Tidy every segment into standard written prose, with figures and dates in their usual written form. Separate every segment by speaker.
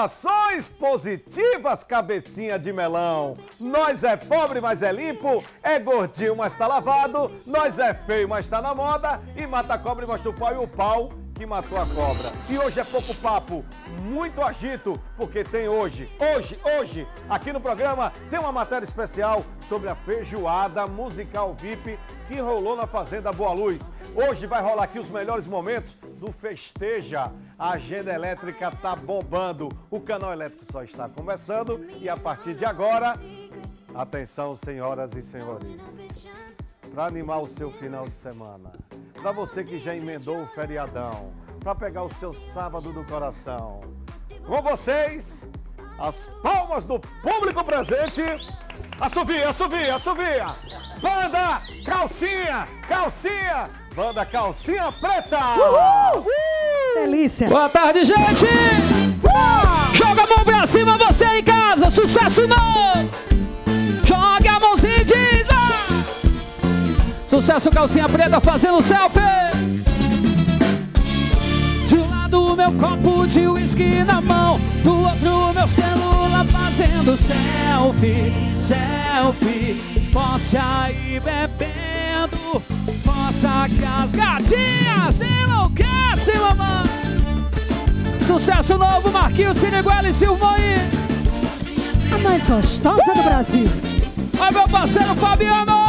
Speaker 1: Vibrações positivas, cabecinha de melão. Nós é pobre, mas é limpo. É gordinho, mas tá lavado. Nós é feio, mas tá na moda. E mata a cobra e mostra o pau e o pau que matou a cobra. E hoje é pouco papo, muito agito, porque tem hoje, aqui no programa, tem uma matéria especial sobre a feijoada musical VIP que rolou na Fazenda Boa Luz. Hoje vai rolar aqui os melhores momentos do Festeja. A agenda elétrica tá bombando, o canal elétrico só está começando e a partir de agora, atenção senhoras e senhores, para animar o seu final de semana, para você que já emendou o feriadão, para pegar o seu sábado do coração. Com vocês, as palmas do público presente. Assovia, assovia, assovia. Banda Calcinha, Calcinha. Banda Calcinha Preta. Uhul!
Speaker 2: Delícia.
Speaker 3: Boa tarde, gente. Joga a mão pra cima, você em casa. Sucesso novo. Joga a mãozinha e diz. Sucesso Calcinha Preta fazendo selfie. De um lado meu copo de uísque na mão, do outro meu celular fazendo selfie. Selfie, posse aí bebendo, possa que as gatinhas enlouquecem, mamãe. Sucesso novo, Marquinhos, Siniguela e Silvões.
Speaker 2: A mais gostosa do Brasil.
Speaker 3: Olha meu parceiro Fabiano.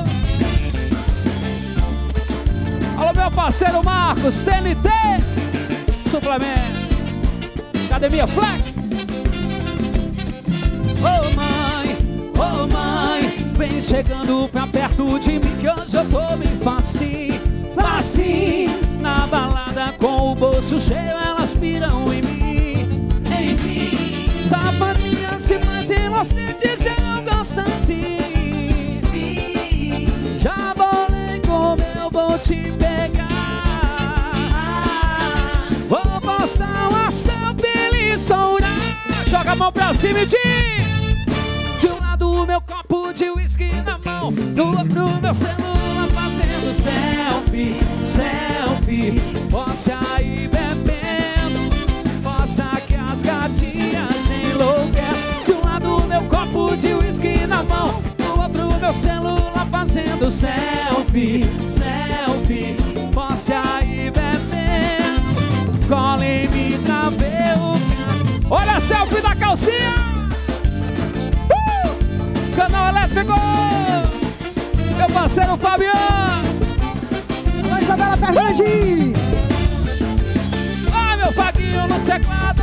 Speaker 3: Alô, meu parceiro Marcos, TNT, suplemento, Academia Flex. Oh mãe, vem chegando pra perto de mim que hoje eu tô bem facinho, facinho. Na balada com o bolso cheio elas piram em mim, em mim. Sapatinha se mais inocente já não gosta assim. Sim. Já bolei como eu vou te pegar. Vou postar uma selfie estourar. Joga a mão pra cima e diz. De um lado meu copo de uísque na mão, do outro meu celular fazendo selfie. Selfie, posse aí bebendo, possa que as gatinhas enlouquecem. De um lado meu copo de uísque na mão, do outro meu celular fazendo selfie. Selfie, posse aí bebendo, cola em mim pra ver o... Olha a selfie da Calcinha! Canal Elétrico! Meu parceiro Fabiano!
Speaker 2: Alô, Isabela Fernandes!
Speaker 3: Ai, meu Faguinho no teclado!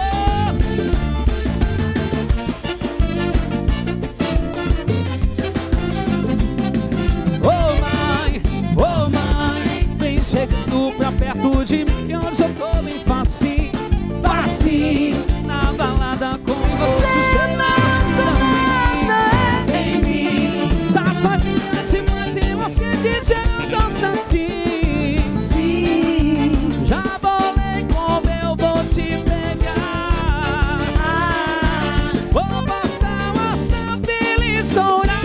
Speaker 3: Oh mãe, vem chegando pra perto de mim que hoje eu tô bem facinho, facinho. Na balada com você, em mim. Safadinha, se imagina você dizer eu gosto assim. Sim. Já bolei como eu vou te pegar. Vou postar uma selfie estourar.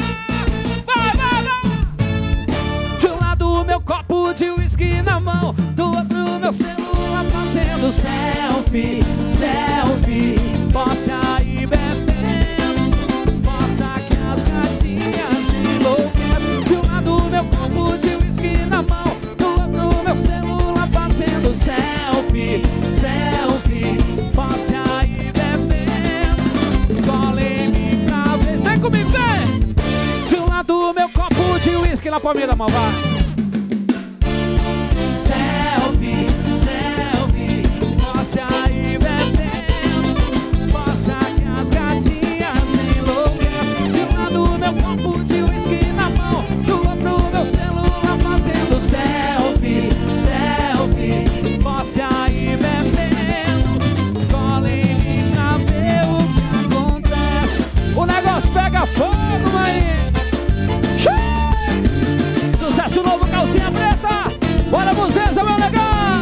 Speaker 3: De um lado meu copo de uísque na mão, do outro meu celular fazendo selfie. Selfie, posse aí bebendo, possa que as gatinhas enlouquecem. De um lado meu copo de uísque na mão, do outro meu celular fazendo selfie. Selfie, posse aí bebendo, cola em mim pra ver. Vem comigo, vem! De um lado meu copo de uísque na palminha da mão, vai. Selfie, selfie, posse aí bebendo, possa que as gatinhas enlouquecem. De um lado meu copo de uísque na mão, do outro meu celular fazendo selfie. Selfie, posse aí bebendo, cola em mim pra ver o que acontece. O negócio pega fogo, mãe. Sucesso novo, Calcinha Preta. Bora, Buzeza, meu negão.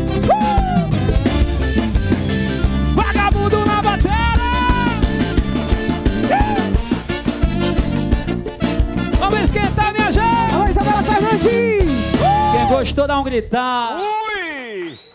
Speaker 3: Vagabundo na bateria. Vamos esquentar, minha gente.
Speaker 2: Alô, Isabela Fernandes!
Speaker 3: Quem gostou, dá um gritar.
Speaker 1: Ui!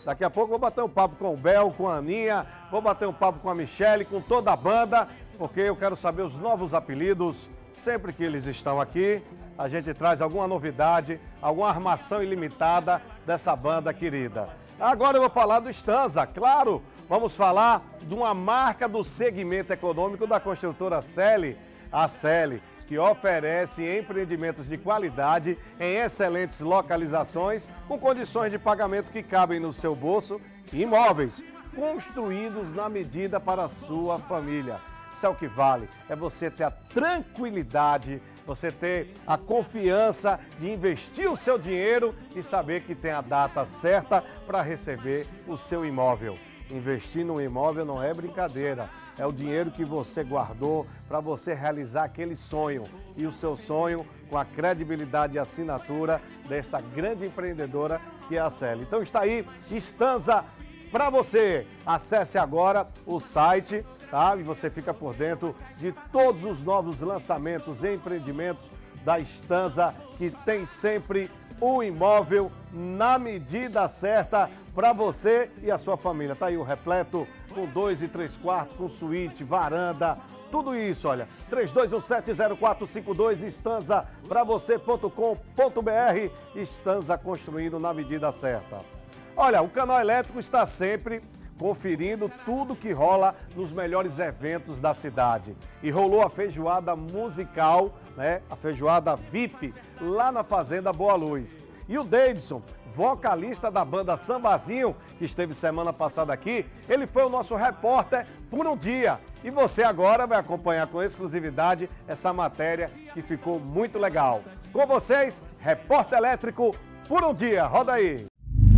Speaker 1: Daqui a pouco eu vou bater um papo com o Bel, com a Aninha, vou bater um papo com a Michele, com toda a banda, porque eu quero saber os novos apelidos. Sempre que eles estão aqui, a gente traz alguma novidade, alguma armação ilimitada dessa banda querida. Agora eu vou falar do Stanza, claro, vamos falar de uma marca do segmento econômico da construtora Celi, a Celi, que oferece empreendimentos de qualidade em excelentes localizações, com condições de pagamento que cabem no seu bolso e imóveis construídos na medida para a sua família. Isso é o que vale, é você ter a tranquilidade, você ter a confiança de investir o seu dinheiro e saber que tem a data certa para receber o seu imóvel. Investir num imóvel não é brincadeira. É o dinheiro que você guardou para você realizar aquele sonho. E o seu sonho com a credibilidade e assinatura dessa grande empreendedora que é a Celi. Então está aí, Stanza para você. Acesse agora o site, tá? E você fica por dentro de todos os novos lançamentos e empreendimentos da Stanza, que tem sempre o imóvel na medida certa para você e a sua família. Tá aí o repleto com 2 e 3 quartos, com suíte, varanda, tudo isso, olha. 32170452, Stanza para você.com.br, Stanza construindo na medida certa. Olha, o Canal Elétrico está sempre conferindo tudo que rola nos melhores eventos da cidade. E rolou a feijoada musical, né? A feijoada VIP, lá na Fazenda Boa Luz. E o Davidson, vocalista da banda Sambazinho, que esteve semana passada aqui, ele foi o nosso repórter por um dia. E você agora vai acompanhar com exclusividade essa matéria que ficou muito legal. Com vocês, Repórter Elétrico por um dia. Roda aí!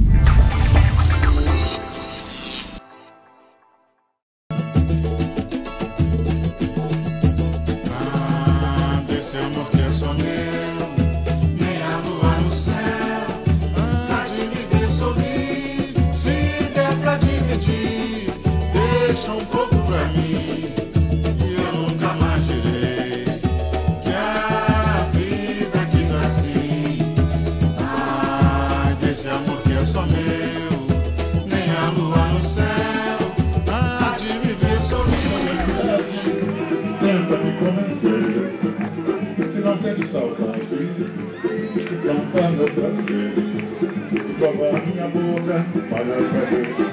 Speaker 4: Um pouco pra mim, que eu nunca mais direi que a vida quis assim. Ai, desse amor que é só meu, nem a lua no céu há de me ver sorrir. Tenta me convencer que não sente saudade, tampa meu prazer, covar minha boca, pagar pra ver.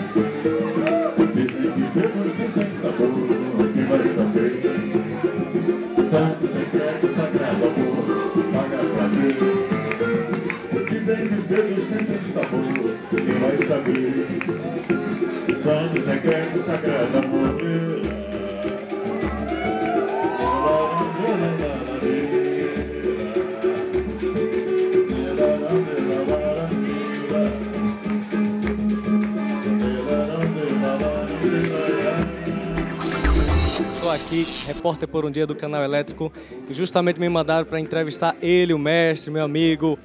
Speaker 4: Depois você tem sabor, quem vai saber? Santo, secreto, sagrado amor, paga pra ver. Dizem que os dedos sentem sabor, quem vai saber? Santo, secreto, sagrado amor.
Speaker 5: Estou aqui, repórter por um dia do Canal Elétrico, e justamente me mandaram para entrevistar ele, o mestre, meu amigo,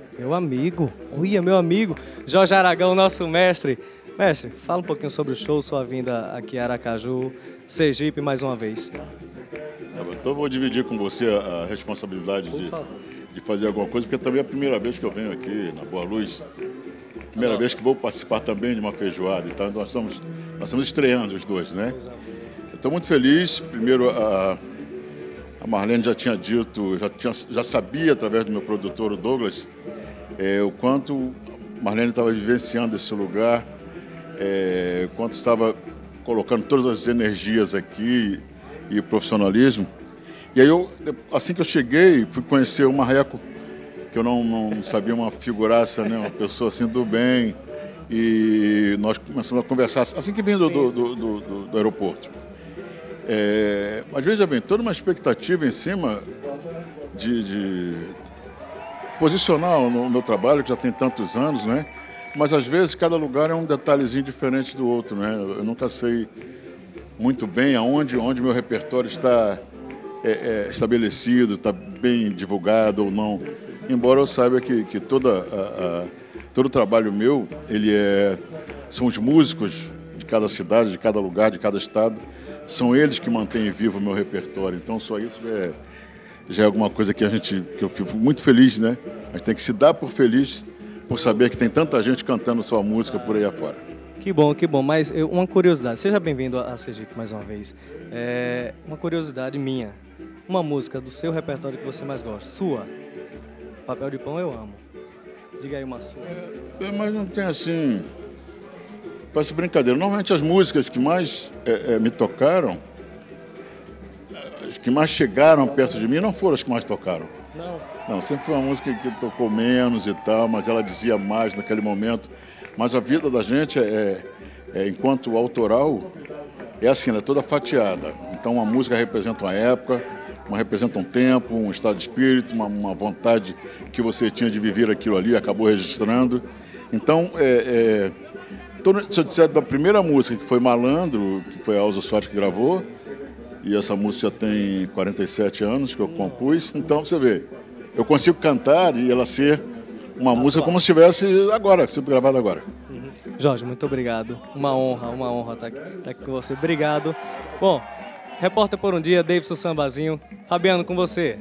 Speaker 5: Jorge Aragão, nosso mestre. Mestre, fala um pouquinho sobre o show, sua vinda aqui a Aracaju, Sergipe, mais uma vez.
Speaker 4: Então eu vou dividir com você a responsabilidade de fazer alguma coisa, porque também é a primeira vez que eu venho aqui na Boa Luz, primeira vez que vou participar também de uma feijoada, então nós estamos estreando os dois, né? Estou muito feliz. Primeiro, a Marlene já tinha dito, já sabia através do meu produtor, o Douglas, o quanto a Marlene estava vivenciando esse lugar, o quanto estava colocando todas as energias aqui e profissionalismo. E aí, assim que eu cheguei, fui conhecer o Marreco, que eu não sabia, uma figuraça, né, uma pessoa assim do bem, e nós começamos a conversar assim que vim do aeroporto. Mas veja bem, toda uma expectativa em cima de posicionar no meu trabalho, que já tem tantos anos, né? Mas às vezes cada lugar é um detalhezinho diferente do outro, né? Eu nunca sei muito bem aonde meu repertório está estabelecido, está bem divulgado ou não. Embora eu saiba que todo o trabalho meu, são os músicos de cada cidade, de cada lugar, de cada estado. São eles que mantêm vivo o meu repertório, então só isso já é alguma coisa que eu fico muito feliz, né? A gente tem que se dar por feliz por saber que tem tanta gente cantando sua música por aí afora.
Speaker 5: Que bom, que bom. Mas uma curiosidade, seja bem-vindo a Sergipe mais uma vez. Uma curiosidade minha, uma música do seu repertório que você mais gosta, sua. Papel de Pão eu amo. Diga aí uma sua.
Speaker 4: Mas não tem assim... Parece brincadeira. Normalmente as músicas que mais me tocaram, as que mais chegaram perto de mim, não foram as que mais tocaram. Não, sempre foi uma música que tocou menos e tal, mas ela dizia mais naquele momento. Mas a vida da gente, enquanto autoral, é assim, ela é toda fatiada. Então uma música representa uma época, representa um tempo, um estado de espírito, uma vontade que você tinha de viver aquilo ali, acabou registrando. Então, se eu disser da primeira música, que foi Malandro, que foi a Elza Soares que gravou, e essa música já tem 47 anos que eu compus, então você vê, eu consigo cantar e ela ser uma música como se estivesse agora, sido gravada agora.
Speaker 5: Jorge, muito obrigado. Uma honra estar aqui com você. Obrigado. Bom, Repórter por um Dia, Davidson Sambazinho. Fabiano, com você.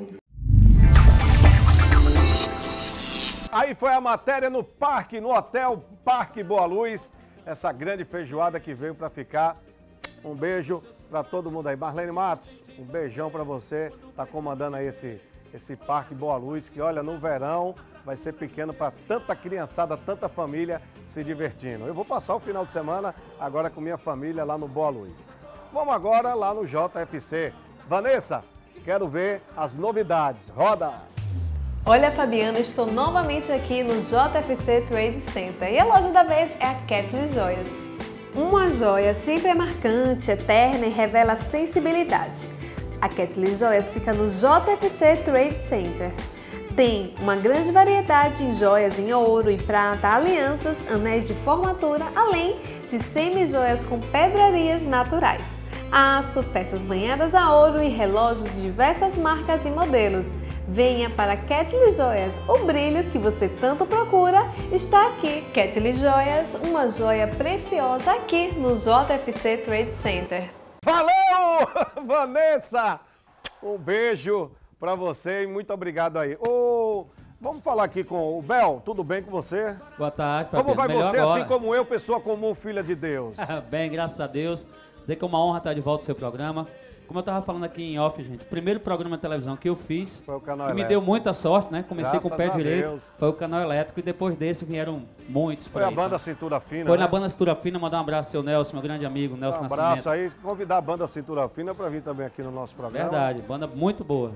Speaker 1: Aí foi a matéria no parque, no Hotel Parque Boa Luz. Essa grande feijoada que veio para ficar. Um beijo para todo mundo aí. Marlene Matos, um beijão para você. Tá comandando aí esse Parque Boa Luz, que olha, no verão vai ser pequeno para tanta criançada, tanta família se divertindo. Eu vou passar o final de semana agora com minha família lá no Boa Luz. Vamos agora lá no JFC. Vanessa, quero ver as novidades. Roda!
Speaker 6: Olha, Fabiana, estou novamente aqui no JFC Trade Center e a loja da vez é a Kathleen Joias. Uma joia sempre é marcante, eterna e revela sensibilidade. A Kathleen Joias fica no JFC Trade Center. Tem uma grande variedade em joias em ouro, em prata, alianças, anéis de formatura, além de semi-joias com pedrarias naturais, aço, peças banhadas a ouro e relógios de diversas marcas e modelos. Venha para Kathleen Joias, o brilho que você tanto procura está aqui. Kathleen Joias, uma joia preciosa aqui no JFC Trade Center.
Speaker 1: Valeu, Vanessa! Um beijo para você e muito obrigado aí. Vamos falar aqui com o Bel, tudo bem com você?
Speaker 7: Boa tarde, Fabiano.
Speaker 1: Como vai
Speaker 7: Melhor
Speaker 1: você,
Speaker 7: agora.
Speaker 1: assim como eu, pessoa comum, filha de Deus?
Speaker 7: Bem, graças a Deus. Dizer que é uma honra estar de volta ao seu programa. Como eu estava falando aqui em off, gente, o primeiro programa de televisão que eu fiz,
Speaker 1: foi o Canal
Speaker 7: que
Speaker 1: Elétrico.
Speaker 7: Me deu muita sorte, né? Comecei
Speaker 1: Graças
Speaker 7: com o pé
Speaker 1: a
Speaker 7: direito,
Speaker 1: Deus.
Speaker 7: foi o Canal Elétrico e depois desse vieram muitos.
Speaker 1: Foi a banda Cintura Fina,
Speaker 7: Foi
Speaker 1: né?
Speaker 7: na banda Cintura Fina, mandar um abraço ao seu Nelson, meu grande amigo, Nelson
Speaker 1: Um
Speaker 7: Nascimento.
Speaker 1: abraço aí, convidar a banda Cintura Fina para vir também aqui no nosso programa.
Speaker 7: Verdade, banda muito boa.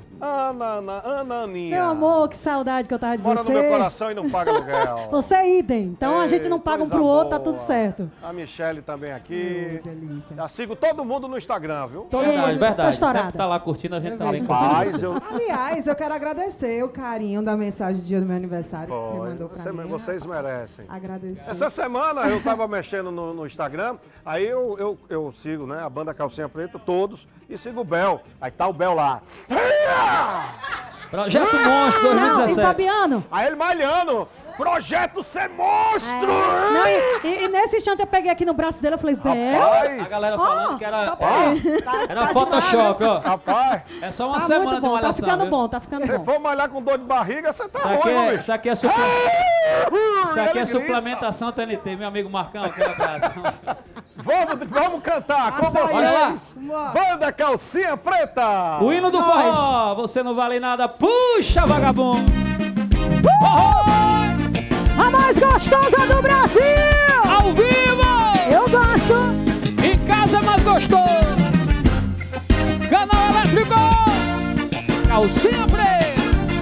Speaker 1: Ananinha.
Speaker 2: Meu amor, que saudade que eu tava de
Speaker 1: Mora
Speaker 2: você.
Speaker 1: no meu coração e não paga aluguel.
Speaker 2: Você é idem. Então a gente não paga um
Speaker 1: coisa
Speaker 2: pro outro, tá
Speaker 1: boa.
Speaker 2: tudo certo.
Speaker 1: A Michele também aqui.
Speaker 2: Delícia.
Speaker 1: Já sigo todo mundo no Instagram, viu?
Speaker 2: Todo
Speaker 7: Verdade,
Speaker 2: mundo
Speaker 7: verdade.
Speaker 2: tá estourada.
Speaker 7: Sempre tá lá curtindo, a gente também
Speaker 1: Rapaz,
Speaker 7: curtindo.
Speaker 8: Aliás, eu quero agradecer o carinho da mensagem do dia do meu aniversário que você mandou pra mim.
Speaker 1: Vocês merecem.
Speaker 8: Agradecer.
Speaker 1: Essa semana eu tava mexendo no Instagram, aí eu sigo, né, a banda Calcinha Preta, todos, e sigo o Bel. Aí tá o Bel lá.
Speaker 7: Projeto Monstro
Speaker 2: Não,
Speaker 7: 2017.
Speaker 2: e Fabiano?
Speaker 1: Aí ele malhando. Projeto Ser Monstro!
Speaker 2: Não, e nesse instante eu peguei aqui no braço dele, eu falei, Bel.
Speaker 1: Rapaz!
Speaker 7: A galera falando que era
Speaker 2: Tá
Speaker 7: Photoshop, ó.
Speaker 1: Rapaz,
Speaker 7: É só uma
Speaker 2: Tá
Speaker 7: semana
Speaker 2: muito
Speaker 7: de
Speaker 2: bom, tá
Speaker 7: malhação,
Speaker 2: ficando
Speaker 7: viu?
Speaker 2: bom, tá ficando
Speaker 1: se
Speaker 2: bom.
Speaker 1: for malhar com dor de barriga, você tá
Speaker 7: Isso aqui
Speaker 1: ruim,
Speaker 7: é,
Speaker 1: bicho.
Speaker 7: isso aqui é, isso aqui é suplementação TNT, meu amigo Marcão, aquele abraço.
Speaker 1: Vamos cantar com
Speaker 7: Olha lá.
Speaker 1: vocês. Banda Calcinha Preta.
Speaker 7: O hino do forró, você não vale nada, puxa vagabundo.
Speaker 2: A mais gostosa do Brasil!
Speaker 7: Ao vivo,
Speaker 2: Eu gosto!
Speaker 7: em casa é mais gostoso. Canal Elétrico, Calcinha Preta.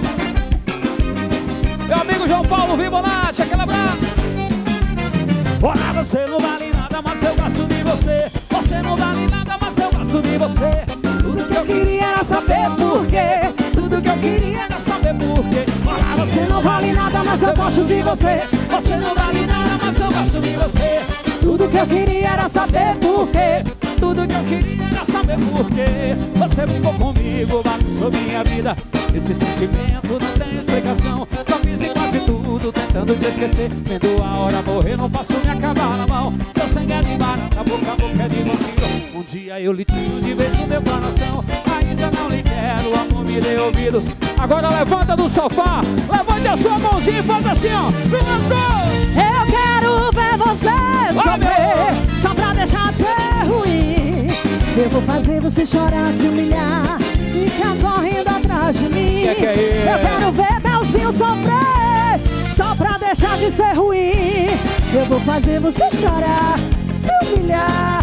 Speaker 7: Meu amigo João Paulo Vibonati, aquele abraço. Olha, você não vale nada, mas eu gosto de você. Você não vale nada, mas eu gosto de você. Tudo que eu queria era saber por quê. Tudo que eu queria era saber por quê. Olha, você não vale nada, mas eu gosto de você. Você não vale nada, mas eu gosto de você. Tudo que eu queria era saber por quê. Tudo que eu queria era saber por quê. Você brincou comigo, bagunçou minha vida. Esse sentimento não tem explicação. Já fiz em quase tudo, tentando te esquecer. Vendo a hora morrer, não posso me acabar na mão. Seu sangue é de barata, boca a boca é de vampiro. Um dia eu lhe tiro de vez no meu coração. Aí já não lhe quero, o amor me dê ouvidos. Agora levanta do sofá, levante a sua mãozinha e faz assim, ó. Levantou!
Speaker 2: Eu quero ver ver você sofrer, só pra deixar de ser ruim. Eu vou fazer você chorar, se humilhar, ficar correndo atrás de mim.
Speaker 3: Que é isso?
Speaker 2: Eu quero ver Belzinho sofrer, só pra deixar de ser ruim. Eu vou fazer você chorar, se humilhar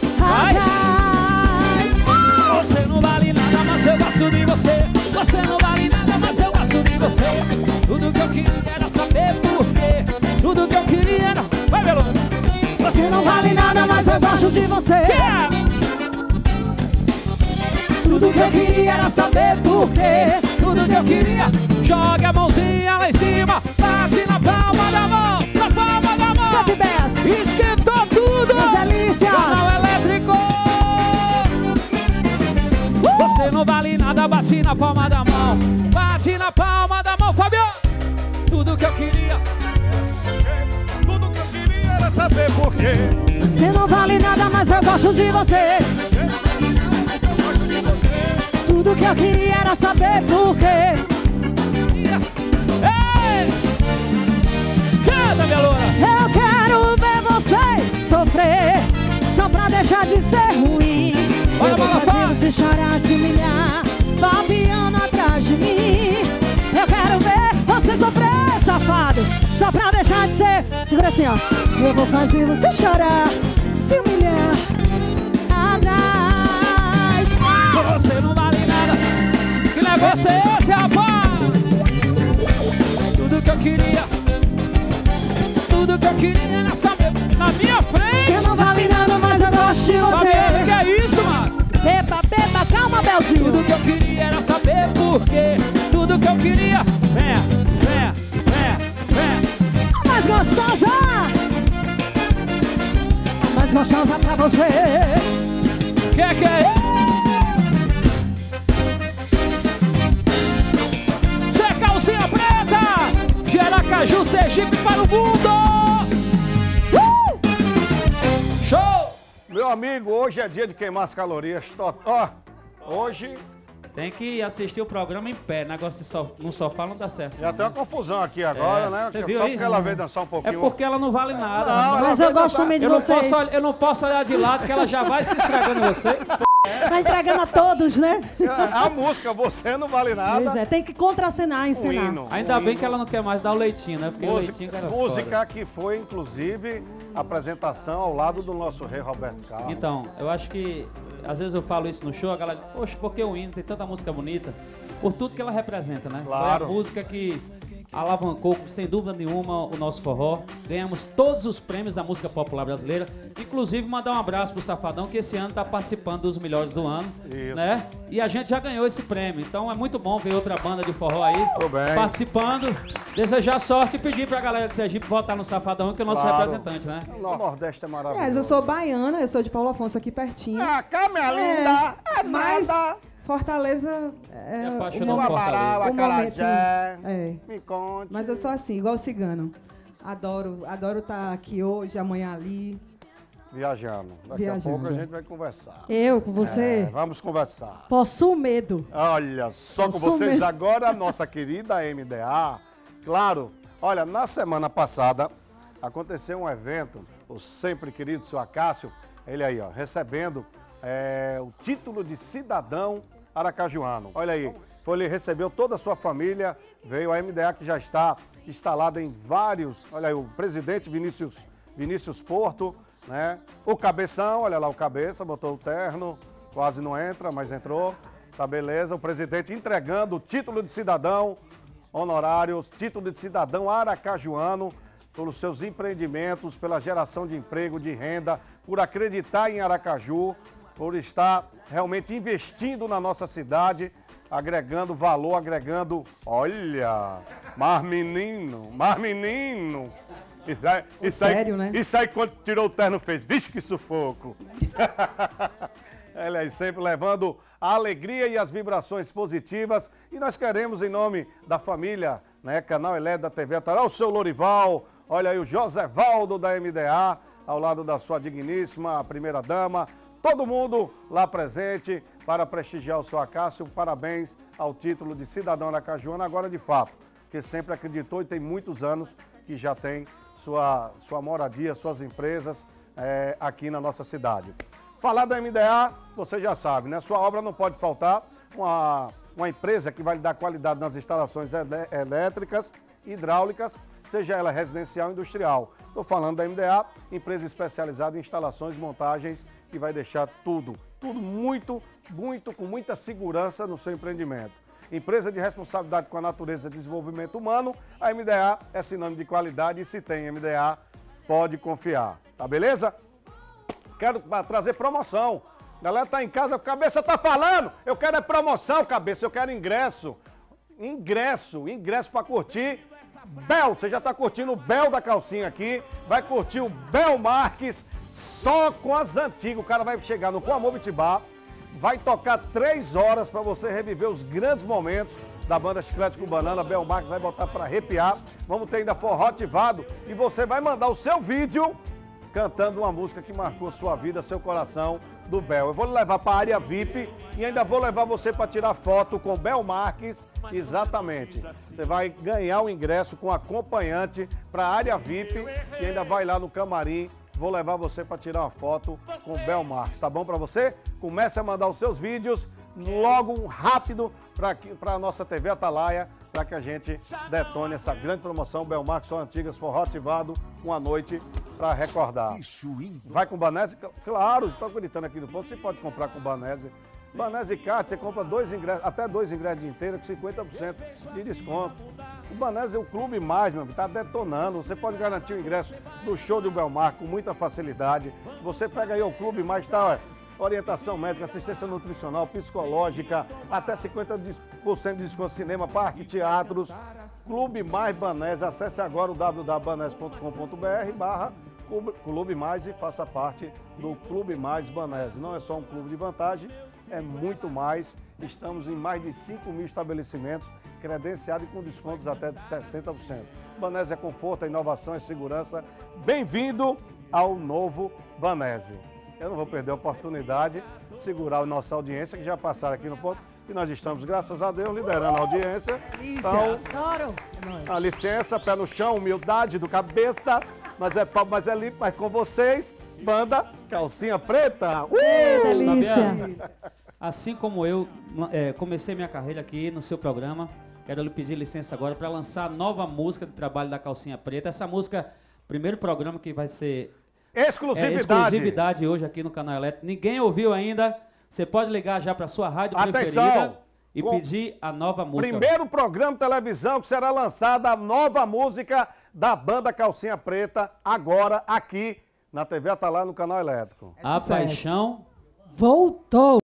Speaker 2: atrás.
Speaker 3: Você não vale nada, mas eu gosto de você. Você não vale nada, mas eu gosto de você. Tudo que eu queria era saber por quê. Tudo que eu queria era... Vai, Belona!
Speaker 2: Você não vale nada, mas eu gosto de você.
Speaker 3: Yeah!
Speaker 2: Tudo que eu queria era saber por quê.
Speaker 3: Tudo que eu queria, joga a mãozinha lá em cima, bate na palma da mão, na palma da mão.
Speaker 2: Top Bass.
Speaker 3: Esquentou tudo.
Speaker 2: As delícias.
Speaker 3: Canal Elétrico. Você não vale nada, bate na palma da mão. Bate na palma da mão, Fabio. Tudo que eu queria.
Speaker 1: Tudo que eu queria era saber por quê.
Speaker 2: Você não vale nada, mas eu gosto de você. Tudo que eu queria era saber por quê.
Speaker 3: Ei! Canta, minha loura.
Speaker 2: Eu quero ver você sofrer, só pra deixar de ser ruim.
Speaker 3: Bora,
Speaker 2: Eu vou
Speaker 3: bora,
Speaker 2: fazer
Speaker 3: vai.
Speaker 2: você chorar, se humilhar, papiando atrás de mim. Eu quero ver você sofrer, safado, só pra deixar de ser. Segura assim, ó. Eu vou fazer você chorar, se humilhar atrás.
Speaker 3: Você não vale nada. Que negócio é esse, rapaz? Tudo que eu queria. Tudo que eu queria era saber. Na minha frente.
Speaker 2: Você não vale nada, mas eu gosto de você.
Speaker 3: Fabiano, que é isso, mano?
Speaker 2: Beba, beba, calma, Belzinho.
Speaker 3: Tudo que eu queria era saber por quê. Tudo que eu queria. Venha, venha, venha, venha.
Speaker 2: A mais gostosa. A mais gostosa pra você.
Speaker 3: Que é Cê é calcinha preta. De Aracaju, Sergipe para o mundo. Show!
Speaker 1: Meu amigo, hoje é dia de queimar as calorias. Ó, hoje
Speaker 7: Tem que assistir o programa em pé. Negócio no sofá não dá certo.
Speaker 1: já tem uma confusão aqui agora, né?
Speaker 7: Você viu
Speaker 1: Só
Speaker 7: aí?
Speaker 1: porque ela veio dançar um
Speaker 7: É
Speaker 1: pouquinho.
Speaker 7: porque ela não vale nada.
Speaker 1: Não,
Speaker 7: rapaz.
Speaker 1: ela
Speaker 2: Mas
Speaker 1: veio
Speaker 2: eu gosto
Speaker 1: dançar.
Speaker 2: também de
Speaker 7: Eu não,
Speaker 2: vocês.
Speaker 7: eu não posso olhar de lado que ela já vai se estragando em você.
Speaker 2: Tá entregando a todos, né?
Speaker 1: A música, você não vale nada.
Speaker 2: Pois é, tem que contracenar,
Speaker 1: Um
Speaker 2: ensinar.
Speaker 1: hino,
Speaker 7: Ainda
Speaker 1: um
Speaker 7: bem
Speaker 1: hino.
Speaker 7: que ela não quer mais dar o leitinho, né? Porque o leitinho era
Speaker 1: Música
Speaker 7: foda.
Speaker 1: que foi, inclusive, a apresentação ao lado do nosso rei Roberto Carlos.
Speaker 7: Então, eu acho que às vezes eu falo isso no show, a galera diz, poxa, por que o hino? Tem tanta música bonita. Por tudo que ela representa, né?
Speaker 1: Claro.
Speaker 7: Foi a música que alavancou, sem dúvida nenhuma, o nosso forró. Ganhamos todos os prêmios da música popular brasileira. Inclusive, mandar um abraço pro Safadão, que esse ano tá participando dos melhores do ano.
Speaker 1: Isso.
Speaker 7: Né? E a gente já ganhou esse prêmio. Então é muito bom ver outra banda de forró aí
Speaker 1: Tudo bem.
Speaker 7: participando. Desejar sorte e pedir pra galera de Sergipe votar no Safadão, que é o nosso
Speaker 1: Claro.
Speaker 7: representante, né?
Speaker 1: O Nordeste é maravilhoso.
Speaker 8: Aliás, eu sou baiana, eu sou de Paulo Afonso aqui pertinho.
Speaker 1: Ah, cá, minha linda! É
Speaker 8: mas
Speaker 1: nada!
Speaker 8: Fortaleza é
Speaker 7: apaixonou
Speaker 8: o
Speaker 7: por
Speaker 8: momento.
Speaker 1: Abará,
Speaker 8: o momento.
Speaker 1: Acarajé.
Speaker 8: É.
Speaker 1: Me conte.
Speaker 8: Mas eu sou assim, igual o cigano. Adoro estar aqui hoje, amanhã ali.
Speaker 1: Viajando. Daqui
Speaker 8: Viajando.
Speaker 1: a pouco a gente vai conversar.
Speaker 2: Eu com você
Speaker 1: Vamos conversar.
Speaker 2: possuo medo.
Speaker 1: Olha só com
Speaker 2: Posso
Speaker 1: vocês
Speaker 2: mesmo.
Speaker 1: agora, a nossa querida MDA. Claro, olha, na semana passada aconteceu um evento, o sempre querido seu Acácio, ele aí, ó, recebendo o título de cidadão aracajuano. Olha aí, ele recebeu toda a sua família, veio a MDA que já está instalada em vários, olha aí, o presidente Vinícius Porto, né? O Cabeção, olha lá o Cabeça, botou o terno, quase não entra, mas entrou, tá beleza. O presidente entregando o título de cidadão honorário, título de cidadão aracajuano, pelos seus empreendimentos, pela geração de emprego, de renda, por acreditar em Aracaju, por estar realmente investindo na nossa cidade, agregando valor, agregando, olha, mas menino.
Speaker 8: Sério, né?
Speaker 1: Isso aí quando tirou o terno fez, vixe que sufoco. Ele aí sempre levando a alegria e as vibrações positivas. E nós queremos, em nome da família, né, Canal Elétrico da TV Atará, o seu Lorival, olha aí o Josévaldo da MDA, ao lado da sua digníssima primeira-dama, todo mundo lá presente para prestigiar o seu Acácio. Parabéns ao título de cidadão aracajuano, agora de fato, que sempre acreditou e tem muitos anos que já tem sua moradia, suas empresas aqui na nossa cidade. Falar da MDA, você já sabe, né? Sua obra não pode faltar. Uma empresa que vai lhe dar qualidade nas instalações elétricas, hidráulicas, seja ela residencial ou industrial. Estou falando da MDA, empresa especializada em instalações e montagens, que vai deixar tudo muito, com muita segurança no seu empreendimento. Empresa de responsabilidade com a natureza e desenvolvimento humano, a MDA é sinônimo de qualidade e se tem MDA, pode confiar. Tá beleza? Quero trazer promoção. Galera tá em casa, a cabeça tá falando. Eu quero é promoção, cabeça, eu quero ingresso. Ingresso para curtir. Bel, você já tá curtindo o Bel da calcinha aqui. Vai curtir o Bel Marques só com as antigas. O cara vai chegar no Coamor Bitibá. Vai tocar 3 horas para você reviver os grandes momentos da banda Chiclete com Banana. Bel Marques vai botar para arrepiar. Vamos ter ainda forró ativado. E você vai mandar o seu vídeo cantando uma música que marcou sua vida, seu coração, do Bel. Eu vou levar para a área VIP e ainda vou levar você para tirar foto com Bel Marques. Exatamente. Você vai ganhar o ingresso com acompanhante para a área VIP e ainda vai lá no camarim. Vou levar você para tirar uma foto com o Bel Marques, tá bom para você? Comece a mandar os seus vídeos logo, rápido, para a nossa TV Atalaia, para que a gente detone essa grande promoção. Bel Marques, só antigas, forró ativado, uma noite para recordar. Vai com Banese? Claro, estou gritando aqui no ponto, você pode comprar com Banese. Banese Card, você compra até 2 ingressos de inteira com 50% de desconto. O Banese é o Clube Mais, meu amigo, está detonando. Você pode garantir o ingresso do show do Bel Marques com muita facilidade. Você pega aí o Clube Mais, tá, orientação médica, assistência nutricional, psicológica, até 50% de desconto cinema, parque, teatros. Clube Mais Banese, acesse agora o www.banese.com.br/Clube Mais e faça parte do Clube Mais Banese. Não é só um clube de vantagem, é muito mais. Estamos em mais de 5.000 estabelecimentos credenciados e com descontos até de 60%. Banese é conforto, é inovação, é segurança. Bem-vindo ao novo Banese. Eu não vou perder a oportunidade de segurar a nossa audiência, que já passaram aqui no ponto, e nós estamos, graças a Deus, liderando a audiência. Então, a licença, pé no chão, humildade do cabeça, mas é pau, mas é limpo, mas com vocês, banda Calcinha Preta.
Speaker 2: Delícia!
Speaker 7: Assim como eu comecei minha carreira aqui no seu programa, quero lhe pedir licença agora para lançar a nova música de trabalho da Calcinha Preta. Essa música, primeiro programa que vai ser exclusividade hoje aqui no Canal Elétrico. Ninguém ouviu ainda. Você pode ligar já para sua rádio preferida e pedir a nova música.
Speaker 1: Primeiro programa de televisão que será lançada a nova música da banda Calcinha Preta, agora aqui na TV Atalaia no Canal Elétrico.
Speaker 7: A Paixão
Speaker 2: voltou.